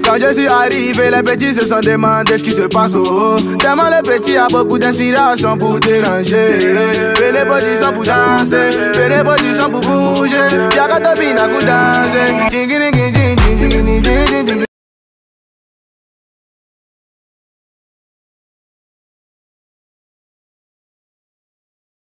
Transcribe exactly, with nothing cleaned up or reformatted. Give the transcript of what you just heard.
Quand je suis arrivé, les petits se sont demandé ce qui se passe au haut. Tellement le petit a beaucoup d'inspiration pour déranger. Fais les positions pour danser, fais les positions pour bouger. Y'a qu'à te bina pour danser.